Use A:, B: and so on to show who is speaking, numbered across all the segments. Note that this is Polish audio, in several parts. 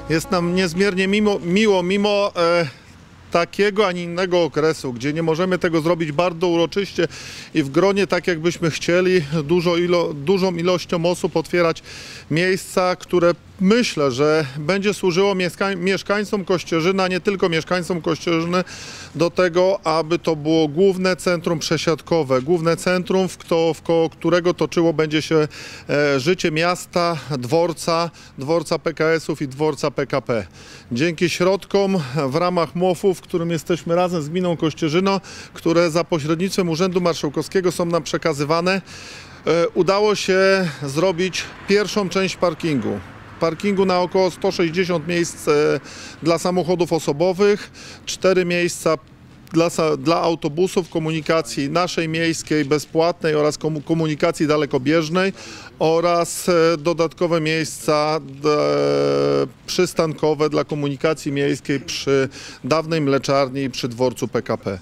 A: Jest nam niezmiernie miło, mimo takiego, a nie innego okresu, gdzie nie możemy tego zrobić bardzo uroczyście i w gronie tak, jakbyśmy chcieli, dużą ilością osób otwierać miejsca, które myślę, że będzie służyło mieszkańcom Kościerzyna, nie tylko mieszkańcom Kościerzyny, do tego, aby to było główne centrum przesiadkowe, główne centrum, wkoło którego toczyło będzie się życie miasta, dworca PKS-ów i dworca PKP. Dzięki środkom w ramach MOF-u, w którym jesteśmy razem z gminą Kościerzyno, które za pośrednictwem Urzędu Marszałkowskiego są nam przekazywane, udało się zrobić pierwszą część parkingu na około 160 miejsc dla samochodów osobowych, 4 miejsca dla autobusów, komunikacji naszej miejskiej bezpłatnej oraz komunikacji dalekobieżnej oraz dodatkowe miejsca przystankowe dla komunikacji miejskiej przy dawnej mleczarni i przy dworcu PKP.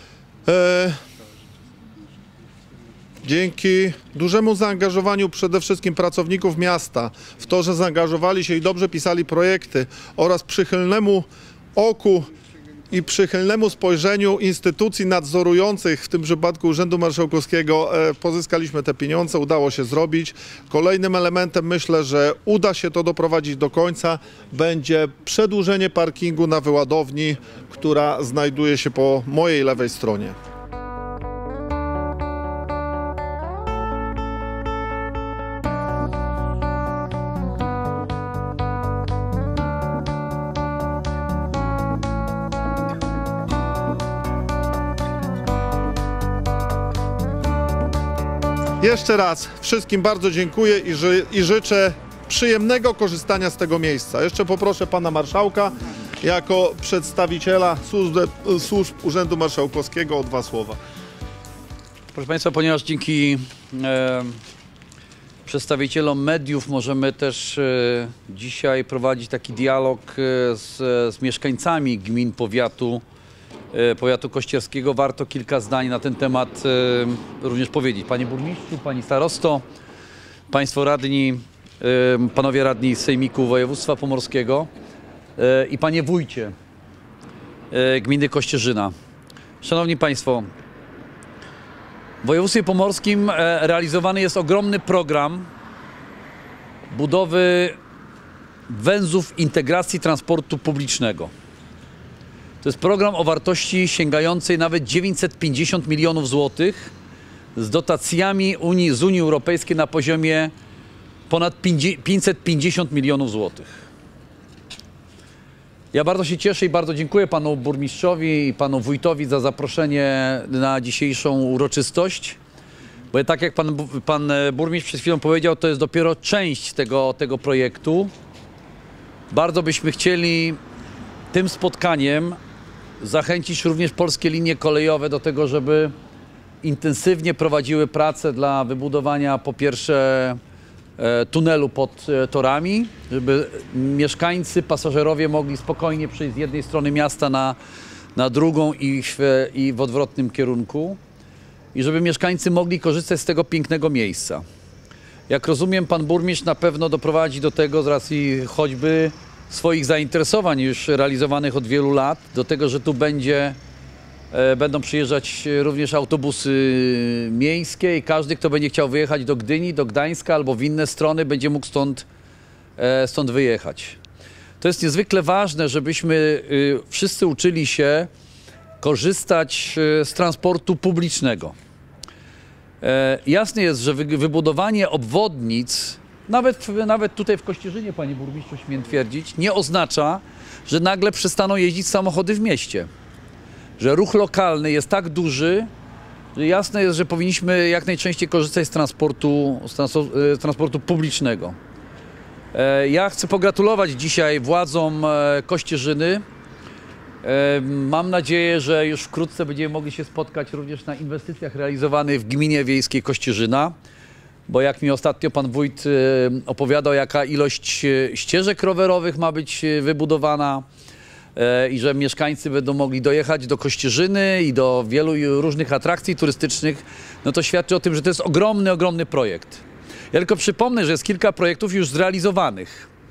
A: Dzięki dużemu zaangażowaniu przede wszystkim pracowników miasta w to, że zaangażowali się i dobrze pisali projekty oraz przychylnemu oku i przychylnemu spojrzeniu instytucji nadzorujących, w tym przypadku Urzędu Marszałkowskiego, pozyskaliśmy te pieniądze, udało się zrobić. Kolejnym elementem, myślę, że uda się to doprowadzić do końca, będzie przedłużenie parkingu na wyładowni, która znajduje się po mojej lewej stronie. Jeszcze raz wszystkim bardzo dziękuję i życzę przyjemnego korzystania z tego miejsca. Jeszcze poproszę pana marszałka jako przedstawiciela służb Urzędu Marszałkowskiego o 2 słowa.
B: Proszę państwa, ponieważ dzięki przedstawicielom mediów możemy też dzisiaj prowadzić taki dialog z mieszkańcami gmin powiatu kościerskiego, warto kilka zdań na ten temat również powiedzieć. Panie burmistrzu, pani starosto, państwo radni, panowie radni z Sejmiku Województwa Pomorskiego i panie wójcie gminy Kościerzyna. Szanowni państwo, w województwie pomorskim realizowany jest ogromny program budowy węzłów integracji transportu publicznego. To jest program o wartości sięgającej nawet 950 milionów złotych z dotacjami z Unii Europejskiej na poziomie ponad 550 milionów złotych. Ja bardzo się cieszę i bardzo dziękuję panu burmistrzowi i panu wójtowi za zaproszenie na dzisiejszą uroczystość, bo tak jak pan burmistrz przed chwilą powiedział, to jest dopiero część tego projektu. Bardzo byśmy chcieli tym spotkaniem zachęcić również polskie linie kolejowe do tego, żeby intensywnie prowadziły prace dla wybudowania po pierwsze tunelu pod torami, żeby mieszkańcy, pasażerowie mogli spokojnie przejść z jednej strony miasta na drugą i w odwrotnym kierunku i żeby mieszkańcy mogli korzystać z tego pięknego miejsca. Jak rozumiem, pan burmistrz na pewno doprowadzi do tego z racji choćby swoich zainteresowań już realizowanych od wielu lat, do tego, że tu będą przyjeżdżać również autobusy miejskie i każdy, kto będzie chciał wyjechać do Gdyni, do Gdańska albo w inne strony, będzie mógł stąd wyjechać. To jest niezwykle ważne, żebyśmy wszyscy uczyli się korzystać z transportu publicznego. Jasne jest, że wybudowanie obwodnic, nawet tutaj w Kościerzynie, panie burmistrzu, śmiem twierdzić, nie oznacza, że nagle przestaną jeździć samochody w mieście. Że ruch lokalny jest tak duży, że jasne jest, że powinniśmy jak najczęściej korzystać z transportu publicznego. Ja chcę pogratulować dzisiaj władzom Kościerzyny. Mam nadzieję, że już wkrótce będziemy mogli się spotkać również na inwestycjach realizowanych w gminie wiejskiej Kościerzyna, bo jak mi ostatnio pan wójt opowiadał, jaka ilość ścieżek rowerowych ma być wybudowana i że mieszkańcy będą mogli dojechać do Kościerzyny i do wielu różnych atrakcji turystycznych, no to świadczy o tym, że to jest ogromny projekt. Ja tylko przypomnę, że jest kilka projektów już zrealizowanych.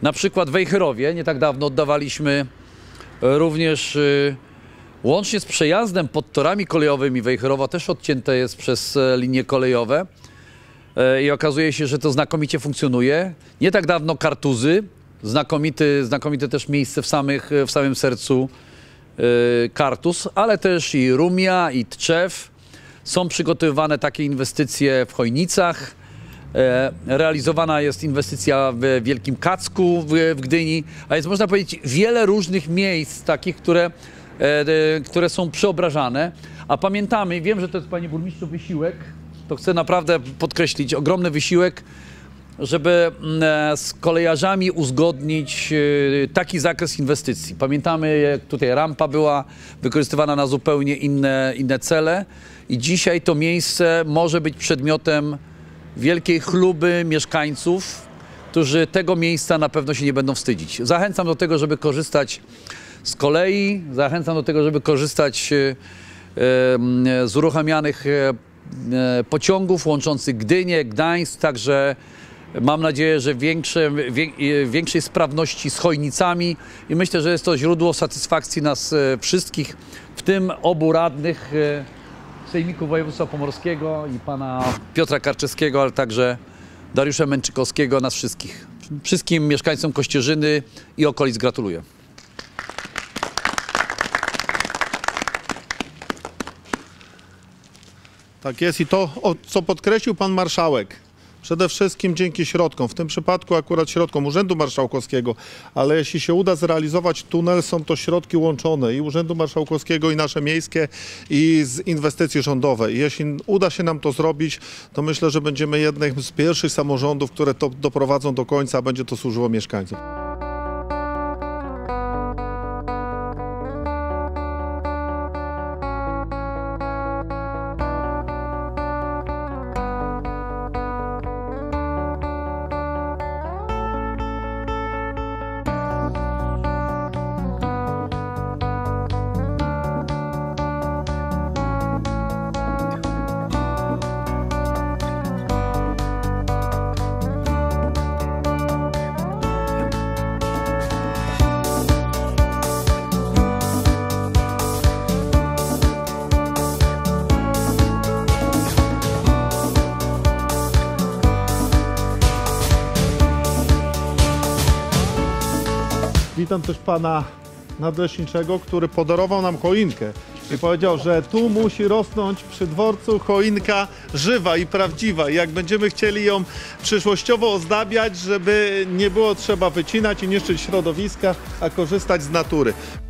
B: Na przykład w Wejherowie nie tak dawno oddawaliśmy również, łącznie z przejazdem pod torami kolejowymi, Wejherowa też odcięte jest przez linie kolejowe i okazuje się, że to znakomicie funkcjonuje. Nie tak dawno Kartuzy, znakomite też miejsce w samym sercu Kartuz, ale też i Rumia, i Tczew. Są przygotowywane takie inwestycje w Chojnicach. Realizowana jest inwestycja w Wielkim Kacku w Gdyni, a jest, można powiedzieć, wiele różnych miejsc takich, które są przeobrażane. A pamiętamy, wiem, że to jest, panie burmistrzu, wysiłek, to chcę naprawdę podkreślić, ogromny wysiłek, żeby z kolejarzami uzgodnić taki zakres inwestycji. Pamiętamy, jak tutaj rampa była wykorzystywana na zupełnie inne cele i dzisiaj to miejsce może być przedmiotem wielkiej chluby mieszkańców, którzy tego miejsca na pewno się nie będą wstydzić. Zachęcam do tego, żeby korzystać z kolei, zachęcam do tego, żeby korzystać z uruchamianych pociągów łączących Gdynię, Gdańsk, także mam nadzieję, że większej sprawności z Chojnicami i myślę, że jest to źródło satysfakcji nas wszystkich, w tym obu radnych Sejmiku Województwa Pomorskiego i pana Piotra Karczewskiego, ale także Dariusza Męczykowskiego, nas wszystkich. Wszystkim mieszkańcom Kościerzyny i okolic gratuluję.
A: Tak jest i to, co podkreślił pan marszałek, przede wszystkim dzięki środkom, w tym przypadku akurat środkom Urzędu Marszałkowskiego, ale jeśli się uda zrealizować tunel, są to środki łączone i Urzędu Marszałkowskiego, i nasze miejskie, i z inwestycji rządowej. I jeśli uda się nam to zrobić, to myślę, że będziemy jednym z pierwszych samorządów, które to doprowadzą do końca, a będzie to służyło mieszkańcom. Witam też pana nadleśniczego, który podarował nam choinkę i powiedział, że tu musi rosnąć przy dworcu choinka żywa i prawdziwa. I jak będziemy chcieli ją przyszłościowo ozdabiać, żeby nie było trzeba wycinać i niszczyć środowiska, a korzystać z natury.